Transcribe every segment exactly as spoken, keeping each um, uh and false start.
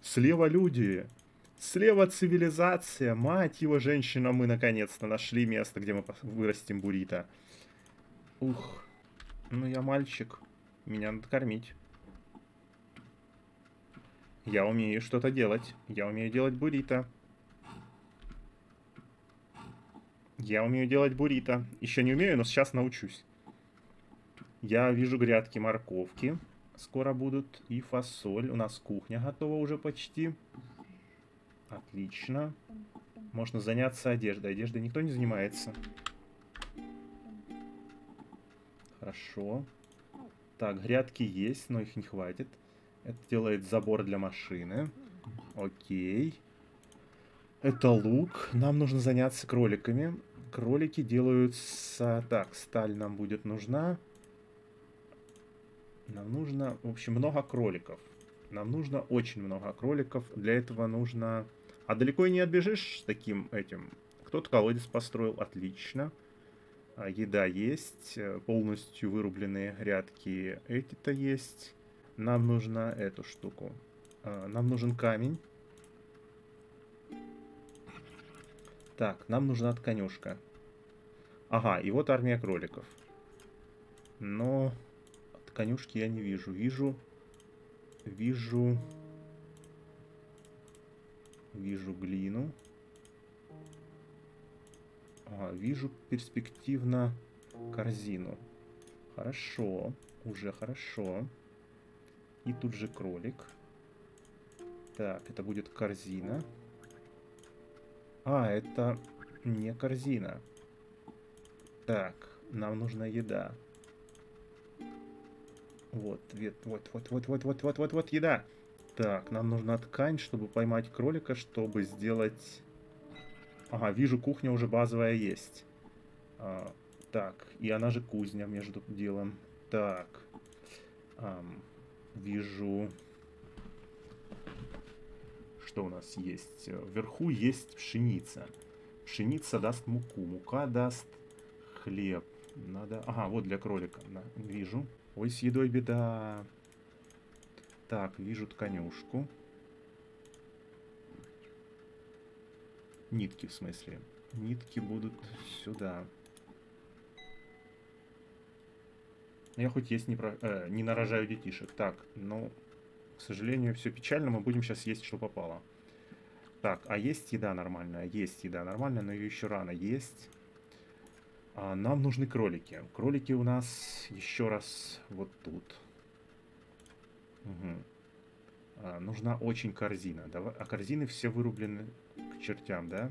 Слева люди. Слева цивилизация. Мать его, женщина, мы наконец-то нашли место, где мы вырастим буррито. Ух. Ну я мальчик. Меня надо кормить. Я умею что-то делать. Я умею делать буррито. Я умею делать буррито. Еще не умею, но сейчас научусь. Я вижу грядки морковки. Скоро будут. И фасоль. У нас кухня готова уже почти. Отлично. Можно заняться одеждой. Одеждой никто не занимается. Хорошо. Так, грядки есть, но их не хватит. Это делает забор для машины. Окей. Это лук. Нам нужно заняться кроликами. Кролики делаются... Так, сталь нам будет нужна. Нам нужно, в общем, много кроликов. Нам нужно очень много кроликов. Для этого нужно... А далеко и не отбежишь с таким этим. Кто-то колодец построил. Отлично. А, еда есть. Полностью вырубленные грядки. Эти-то есть. Нам нужно эту штуку. А, нам нужен камень. Так, нам нужна тканюшка. Ага, и вот армия кроликов. Но тканюшки я не вижу. Вижу... Вижу... Вижу глину. Ага, вижу перспективно корзину. Хорошо. Уже хорошо. И тут же кролик. Так, это будет корзина. А, это не корзина. Так, нам нужна еда. Вот, вот, вот, вот, вот, вот, вот, вот, вот, вот, еда. Так, нам нужна ткань, чтобы поймать кролика, чтобы сделать... Ага, вижу, кухня уже базовая есть. А, так, и она же кузня между делом. Так, ам, вижу... Что у нас есть? Вверху есть пшеница. Пшеница даст муку, мука даст хлеб. Надо... Ага, вот для кролика. Да, вижу. Ой, с едой беда. Так, вижу тканюшку. Нитки, в смысле. Нитки будут сюда. Я хоть есть не, про... э, не нарожаю детишек. Так, но, к сожалению, все печально. Мы будем сейчас есть, что попало. Так, а есть еда нормальная? Есть еда нормальная, но ее еще рано есть. А, нам нужны кролики. Кролики у нас еще раз вот тут. Угу. А, нужна очень корзина. Давай... А корзины все вырублены к чертям, да?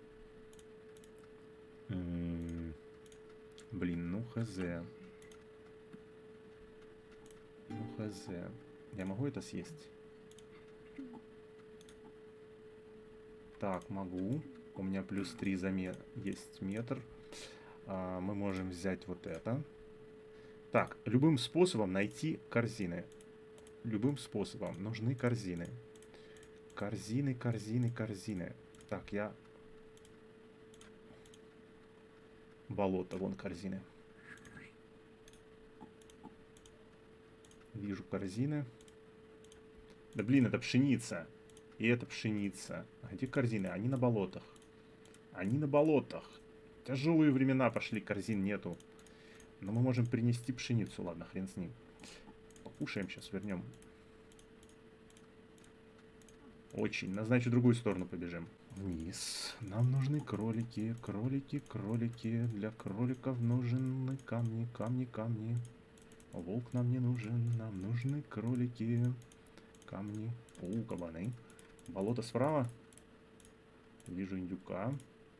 М-м-м. Блин, ну хз. Ну хз. Я могу это съесть? Так, могу. У меня плюс три за ме... есть метр. А, мы можем взять вот это. Так, любым способом найти корзины. Любым способом нужны корзины. Корзины, корзины, корзины. Так, я... Болото, вон корзины. Вижу корзины. Да блин, это пшеница. И это пшеница. А где корзины? Они на болотах. Они на болотах. Тяжелые времена пошли, корзин нету. Но мы можем принести пшеницу. Ладно, хрен с ним. Покушаем сейчас, вернем. Очень. Значит, в другую сторону побежим. Вниз. Нам нужны кролики. Кролики, кролики. Для кроликов нужны камни, камни, камни. Волк нам не нужен. Нам нужны кролики. Камни. У, кабаны. Болото справа. Вижу индюка.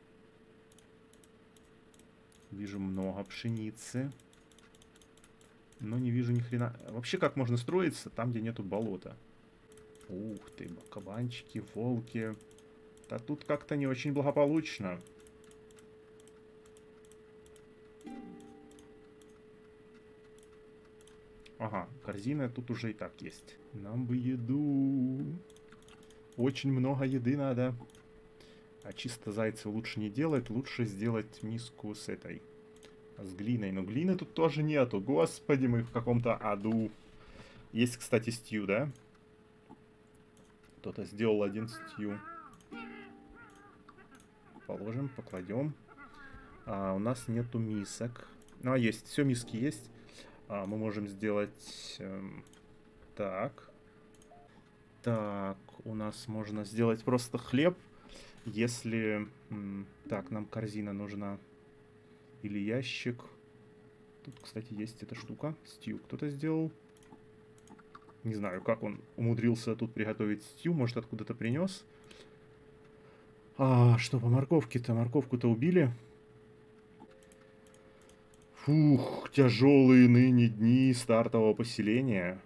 Вижу много пшеницы. Но не вижу ни хрена. Вообще, как можно строиться там, где нету болота? Ух ты, кабанчики, волки. Да тут как-то не очень благополучно. Ага, корзина тут уже и так есть. Нам бы еду. Очень много еды надо. А чисто зайца лучше не делать. Лучше сделать миску с этой. С глиной. Но глины тут тоже нету. Господи, мы в каком-то аду. Есть, кстати, стью, да? Кто-то сделал один стью. Положим, покладем. А, у нас нету мисок. Ну, а есть, все, миски есть. А, мы можем сделать... Эм, так. Так, у нас можно сделать просто хлеб. Если... М, так, нам корзина нужна. Или ящик. Тут, кстати, есть эта штука. Стью кто-то сделал. Не знаю, как он умудрился тут приготовить стью. Может, откуда-то принес. А, что по морковке-то? Морковку-то убили. Фух, тяжелые ныне дни стартового поселения.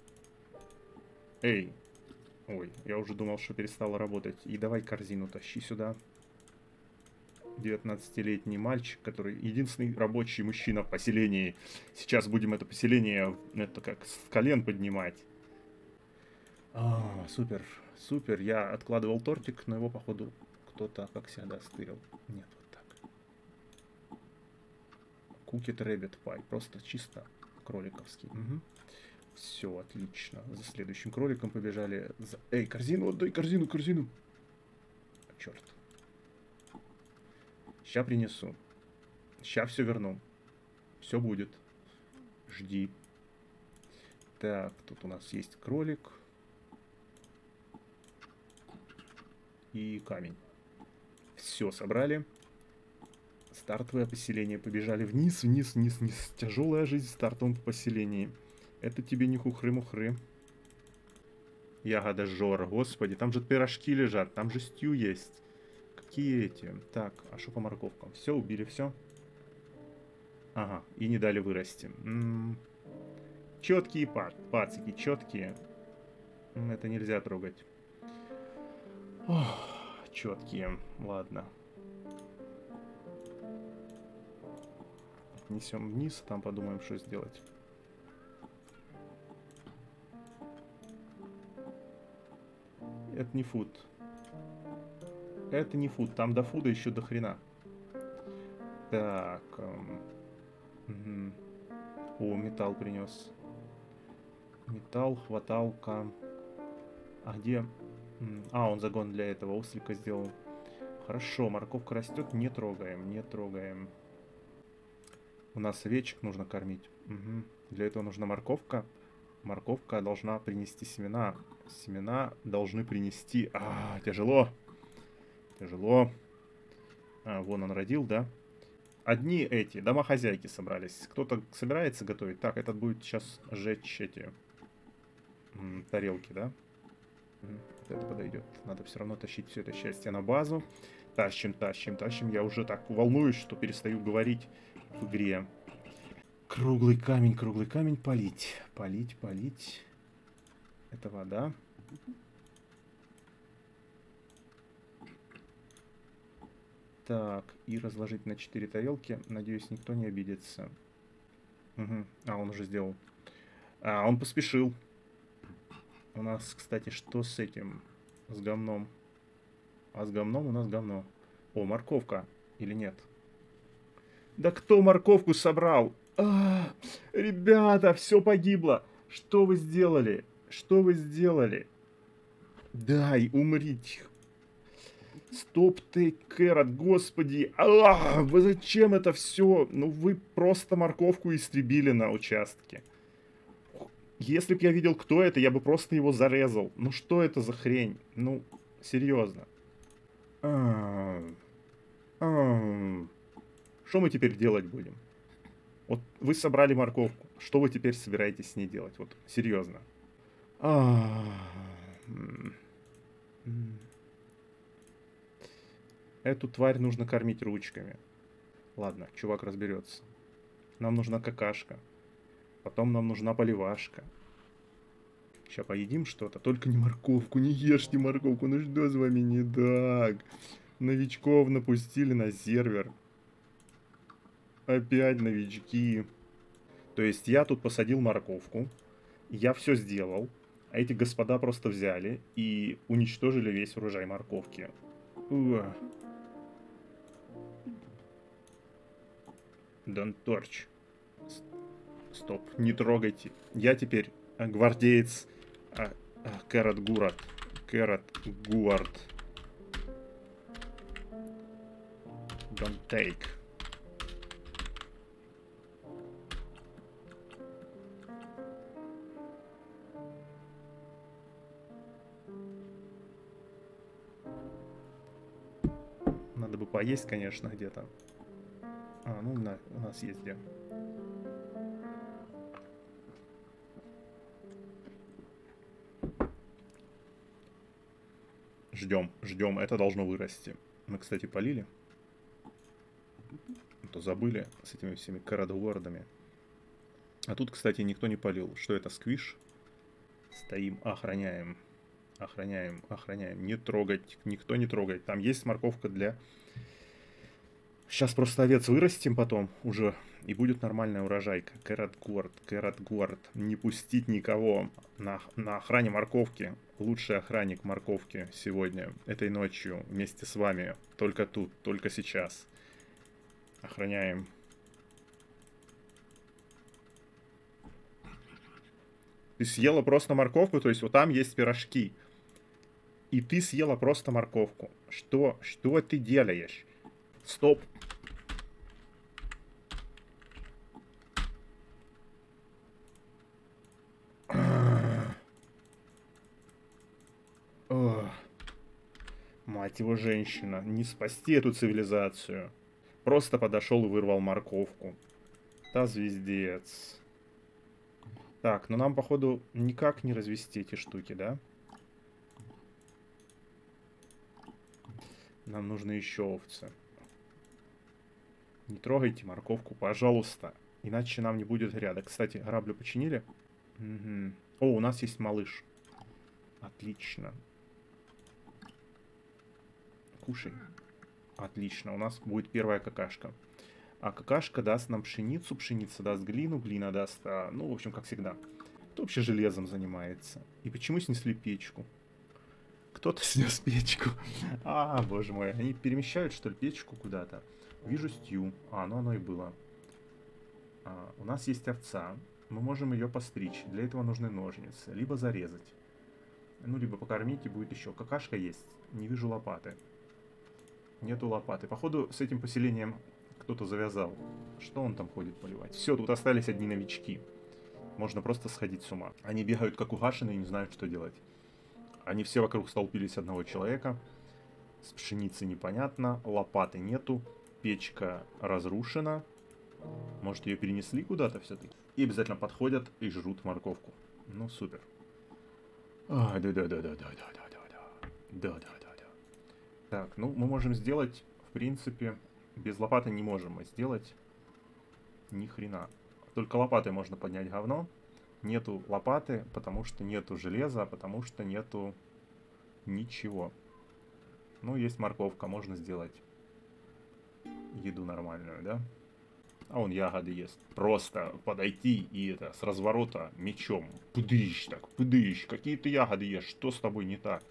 Эй. Ой, я уже думал, что перестала работать. И давай корзину тащи сюда. девятнадцатилетний мальчик, который единственный рабочий мужчина в поселении. Сейчас будем это поселение, это как с колен поднимать. А, супер, супер. Я откладывал тортик, но его, походу, кто-то, как всегда, стырил. Нет, вот так. Cookie Rabbit Pie. Просто чисто кроликовский. Угу. Все, отлично. За следующим кроликом побежали. За... Эй, корзину отдай, корзину, корзину. Черт. Ща принесу. Ща все верну. Все будет. Жди. Так, тут у нас есть кролик. И камень. Все, собрали. Стартовое поселение. Побежали вниз, вниз, вниз, вниз. Тяжелая жизнь в стартовом поселении. Это тебе не хухры-мухры. Ягода жора. Господи, там же пирожки лежат. Там же стью есть. Какие эти? Так, а что по морковкам? Все, убили, все. Ага, и не дали вырасти. М-м-м. Четкие пар, пацики, четкие. М-м, это нельзя трогать. Ох, четкие, ладно. Несем вниз, там подумаем, что сделать. Это не фуд. Это не фуд, там до фуда еще до хрена. Так. Эм, угу. О, металл принес. Металл, хваталка. А где? А, он загон для этого ослика сделал. Хорошо, морковка растет, не трогаем, не трогаем. У нас овечек нужно кормить. Угу. Для этого нужна морковка. Морковка должна принести семена. Семена должны принести... А, тяжело. Тяжело. А, вон он родил, да? Одни эти домохозяйки собрались. Кто-то собирается готовить. Так, этот будет сейчас жечь эти м, тарелки, да? Вот это подойдет. Надо все равно тащить все это счастье на базу. Тащим, тащим, тащим. Я уже так волнуюсь, что перестаю говорить в игре. Круглый камень, круглый камень. Полить. Полить, полить. Это вода. Так, и разложить на четыре тарелки. Надеюсь, никто не обидится. Угу. А, он уже сделал. А, он поспешил. У нас, кстати, что с этим? С говном. А с говном у нас говно. О, морковка. Или нет? Да кто морковку собрал? А, ребята, все погибло. Что вы сделали? Что вы сделали? Дай умрить. Стоп, ты, Кэрот, господи. А, вы зачем это все? Ну, вы просто морковку истребили на участке. Если бы я видел, кто это, я бы просто его зарезал. Ну, что это за хрень? Ну, серьезно. А, а, что мы теперь делать будем? Вот вы собрали морковку. Что вы теперь собираетесь с ней делать? Вот, серьезно. А, эту тварь нужно кормить ручками. Ладно, чувак разберется. Нам нужна какашка. Потом нам нужна поливашка. Сейчас поедим что-то. Только не морковку, не ешьте морковку. Ну что с вами не так? Новичков напустили на сервер. Опять новички. То есть я тут посадил морковку. Я все сделал. А эти господа просто взяли и уничтожили весь урожай морковки. Ух. Don't torch. Стоп, не трогайте. Я теперь гвардеец а, а, Кэрот Гурат. Carrot gourd. Don't take. Надо бы поесть, конечно, где-то. А, ну на, у нас есть где. Ждем, ждем. Это должно вырасти. Мы, кстати, полили. А то забыли с этими всеми карадовордами. А тут, кстати, никто не полил. Что это, сквиш? Стоим, охраняем. Охраняем, охраняем. Не трогать, никто не трогает. Там есть морковка для... Сейчас просто овец вырастим потом уже, и будет нормальная урожайка. Carrot gourd, carrot gourd. Не пустить никого на, на охране морковки. Лучший охранник морковки сегодня, этой ночью, вместе с вами. Только тут, только сейчас. Охраняем. Ты съела просто морковку, то есть вот там есть пирожки. И ты съела просто морковку. Что, что ты делаешь? Стоп. Ох. Мать его, женщина. Не спасти эту цивилизацию. Просто подошел и вырвал морковку. Да, звездец. Так, ну нам, походу, никак не развести эти штуки, да? Нам нужны еще овцы. Не трогайте морковку, пожалуйста. Иначе нам не будет ряда. Кстати, граблю починили? Угу. О, у нас есть малыш. Отлично. Кушай. Отлично, у нас будет первая какашка. А какашка даст нам пшеницу, пшеница даст глину, глина даст, а, ну, в общем, как всегда. Кто вообще железом занимается? И почему снесли печку? Кто-то снес печку. А, боже мой, они перемещают, что ли, печку куда-то? Вижу стью. А, ну оно и было. А, у нас есть овца. Мы можем ее постричь. Для этого нужны ножницы. Либо зарезать. Ну, либо покормить, и будет еще. Какашка есть. Не вижу лопаты. Нету лопаты. Походу, с этим поселением кто-то завязал. Что он там ходит поливать? Все, тут остались одни новички. Можно просто сходить с ума. Они бегают как угашенные и не знают, что делать. Они все вокруг столпились одного человека. С пшеницей непонятно. Лопаты нету. Печка разрушена. Может, ее перенесли куда-то все-таки? И обязательно подходят и жрут морковку. Ну, супер. А, да-да-да-да-да-да-да-да. Да-да-да-да. Так, ну, мы можем сделать, в принципе... Без лопаты не можем мы сделать ни хрена. Только лопатой можно поднять говно. Нету лопаты, потому что нету железа, потому что нету ничего. Ну, есть морковка, можно сделать еду нормальную, да? А он ягоды ест. Просто подойти и это, с разворота мечом. Пыдыщ так, пыдыщ. Какие ты ягоды ешь? Что с тобой не так?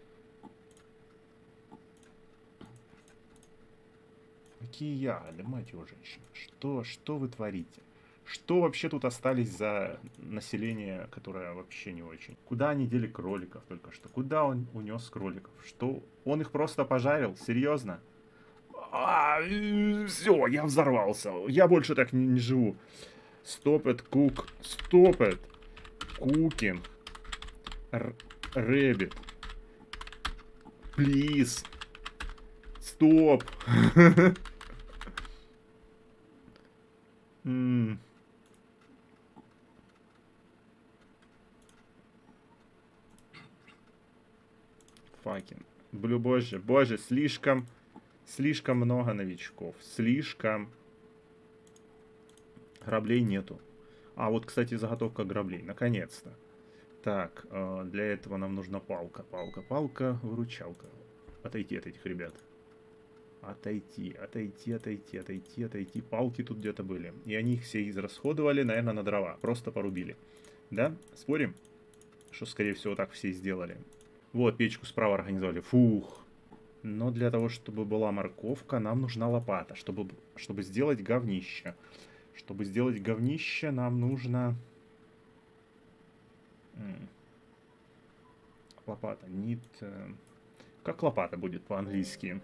Какие ягоды, мать его, женщина? Что, что вы творите? Что вообще тут остались за население, которое вообще не очень? Куда они дели кроликов только что? Куда он унес кроликов? Что? Он их просто пожарил? Серьезно? А, все, я взорвался. Я больше так не, не живу. Stop it, cook. Stop it. Cooking. Rabbit. Please. Стоп. mm. Факин. Блю, боже, боже, слишком, слишком много новичков. Слишком. Граблей нету. А, вот, кстати, заготовка граблей. Наконец-то. Так, для этого нам нужна палка. Палка, палка, выручалка. Отойти от этих ребят. Отойти, отойти, отойти, отойти, отойти. Палки тут где-то были. И они их все израсходовали, наверное, на дрова. Просто порубили. Да? Спорим? Что, скорее всего, так все и сделали. Вот, печку справа организовали. Фух. Но для того, чтобы была морковка, нам нужна лопата. Чтобы, чтобы сделать говнище. Чтобы сделать говнище, нам нужно... лопата? Need... Э, как лопата будет по-английски?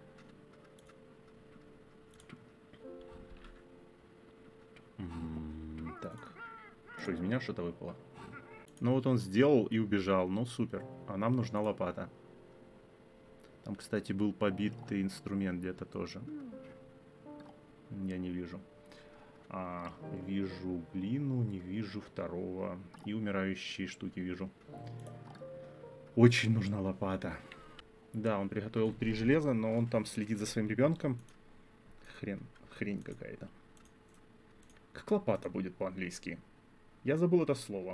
М-м, так. Что, из меня что-то выпало? Ну вот он сделал и убежал. Ну супер. А нам нужна лопата. Там, кстати, был побитый инструмент где-то тоже. Я не вижу. А, вижу глину, не вижу второго. И умирающие штуки вижу. Очень нужна лопата. Да, он приготовил три железа, но он там следит за своим ребенком. Хрен, хрень какая-то. Как лопата будет по-английски? Я забыл это слово.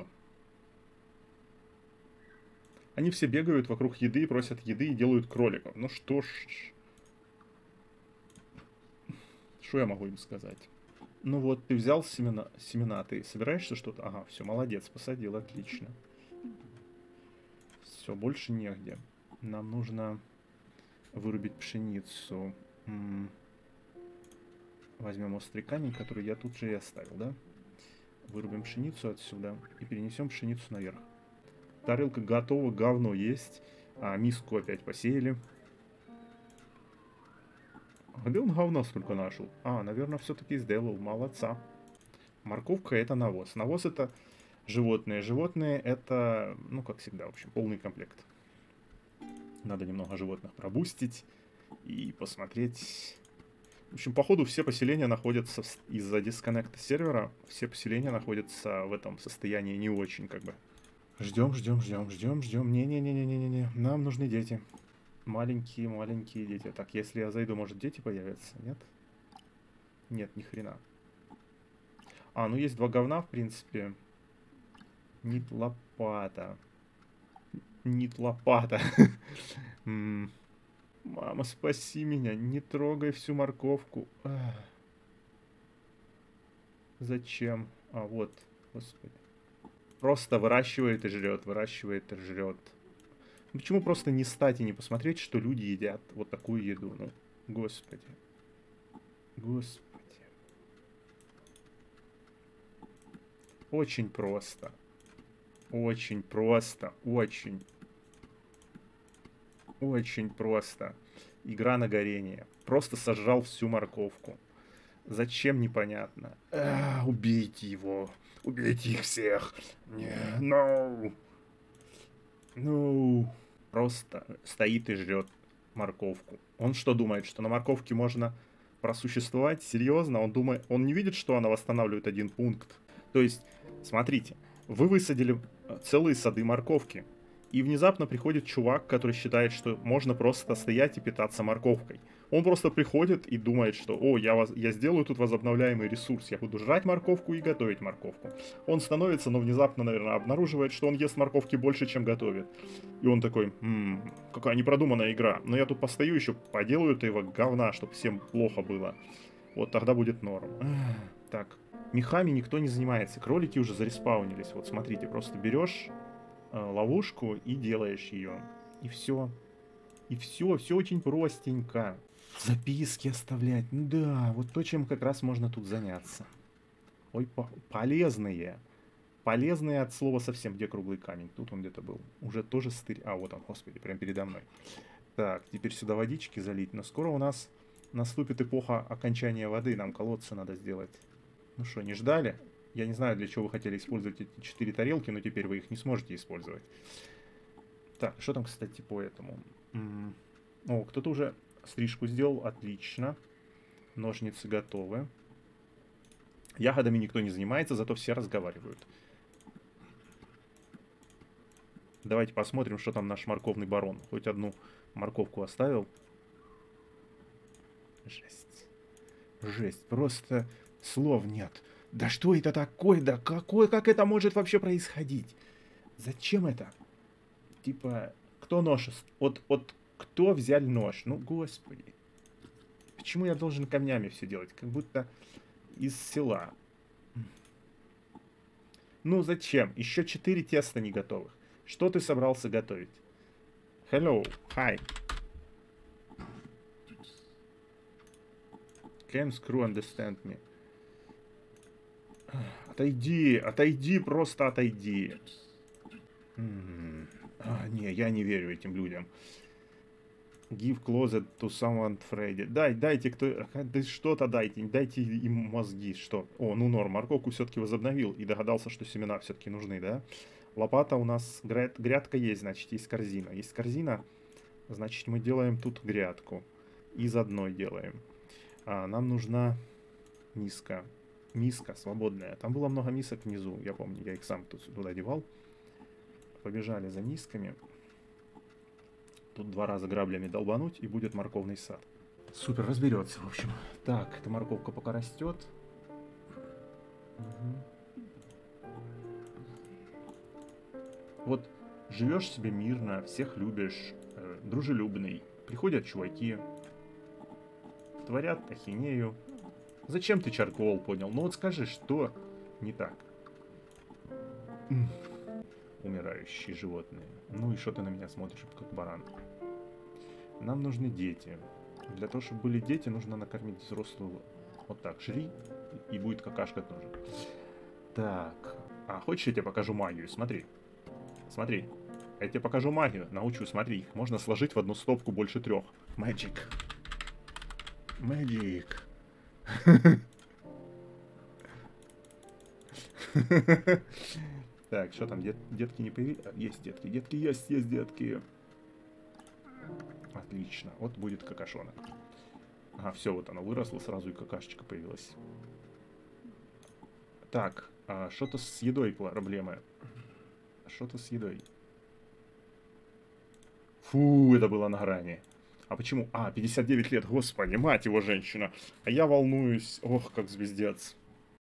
Они все бегают вокруг еды, просят еды и делают кроликов. Ну что ж... Что я могу им сказать? Ну вот, ты взял семена, семена, ты собираешься что-то? Ага, все, молодец, посадил, отлично. Все, больше негде. Нам нужно вырубить пшеницу. М-м. Возьмем острый камень, который я тут же и оставил, да? Вырубим пшеницу отсюда и перенесем пшеницу наверх. Тарелка готова, говно есть. А миску опять посеяли. Где он говно столько нашел? А, наверное, все-таки сделал. Молодца. Морковка — это навоз. Навоз — это животные. Животные — это, ну, как всегда, в общем, полный комплект. Надо немного животных пробустить и посмотреть. В общем, походу, все поселения находятся из-за дисконнекта сервера. Все поселения находятся в этом состоянии не очень, как бы. Ждем, ждем, ждем, ждем, ждем. Не-не-не-не-не-не. Нам нужны дети. Маленькие, маленькие дети. Так, если я зайду, может, дети появятся? Нет? Нет, ни хрена. А, ну есть два говна, в принципе. Нит лопата. Нит лопата. Мама, спаси меня. Не трогай всю морковку. Зачем? А, вот. Господи. Просто выращивает и жрет, выращивает и жрет. Почему просто не стать и не посмотреть, что люди едят вот такую еду? Ну, господи. Господи. Очень просто. Очень просто. Очень. Очень просто. Игра на горение. Просто сожрал всю морковку. Зачем, непонятно. А, убейте его. Убейте их всех. Не, no. Ну, просто стоит и жрет морковку. Он что думает, что на морковке можно просуществовать? Серьезно? Он думает, он не видит, что она восстанавливает один пункт. То есть, смотрите, вы высадили целые сады морковки, и внезапно приходит чувак, который считает, что можно просто стоять и питаться морковкой. Он просто приходит и думает, что «О, я, воз... я сделаю тут возобновляемый ресурс, я буду жрать морковку и готовить морковку». Он становится, но внезапно, наверное, обнаруживает, что он ест морковки больше, чем готовит. И он такой «Ммм, какая непродуманная игра, но я тут постою еще, поделаю этого говна, чтобы всем плохо было». Вот тогда будет норм. Так, мехами никто не занимается, кролики уже зареспаунились. Вот смотрите, просто берешь э, ловушку и делаешь ее. И все. И все, все очень простенько. Записки оставлять. Ну да, вот то, чем как раз можно тут заняться. Ой, по полезные. Полезные от слова совсем. Где круглый камень? Тут он где-то был. Уже тоже стырь. А, вот он, господи, прям передо мной. Так, теперь сюда водички залить. Но скоро у нас наступит эпоха окончания воды. Нам колодцы надо сделать. Ну что, не ждали? Я не знаю, для чего вы хотели использовать эти четыре тарелки, но теперь вы их не сможете использовать. Так, что там, кстати, по этому? М-м. О, кто-то уже стрижку сделал. Отлично. Ножницы готовы. Ягодами никто не занимается, зато все разговаривают. Давайте посмотрим, что там наш морковный барон. Хоть одну морковку оставил. Жесть. Жесть. Просто слов нет. Да что это такое? Да какое, как это может вообще происходить? Зачем это? Типа, кто нож? Вот, вот кто взял нож? Ну, господи. Почему я должен камнями все делать? Как будто из села. Ну, зачем? Еще четыре теста не готовых. Что ты собрался готовить? Hello. Hi. Can screw understand me? Отойди, отойди, просто отойди. М-м-м. А, не, я не верю этим людям. Give closet to someone Freddy. Дай, дайте кто... Да что-то дайте, дайте им мозги, что... О, ну норм, морковку все-таки возобновил и догадался, что семена все-таки нужны, да? Лопата у нас, гряд... грядка есть, значит, есть корзина. Есть корзина, значит, мы делаем тут грядку. Из одной делаем. А, нам нужна миска. Миска свободная. Там было много мисок внизу, я помню, я их сам тут, туда девал. Побежали за мисками. Тут два раза граблями долбануть, и будет морковный сад. Супер, разберется, в общем. Так, эта морковка пока растет. Угу. Вот живешь себе мирно, всех любишь, э, дружелюбный. Приходят чуваки, творят ахинею. Зачем ты чаркол понял? Ну вот скажи, что не так? Умирающие животные. Ну и что ты на меня смотришь, как баран? Нам нужны дети. Для того, чтобы были дети, нужно накормить взрослую. Вот так, жри, и будет какашка тоже. Так. А, хочешь, я тебе покажу магию? Смотри. Смотри. Я тебе покажу магию. Научу, смотри. Их можно сложить в одну стопку больше трех. Magic. Magic. Так, что там, дет, детки не появились? Есть детки, детки есть, есть детки. Отлично, вот будет какашонок. Ага, все, вот оно выросло, сразу и какашечка появилась. Так, а что-то с едой проблемы. Что-то с едой. Фу, это было на грани. А почему? А, пятьдесят девять лет, господи, мать его, женщина. А я волнуюсь, ох, как звездец.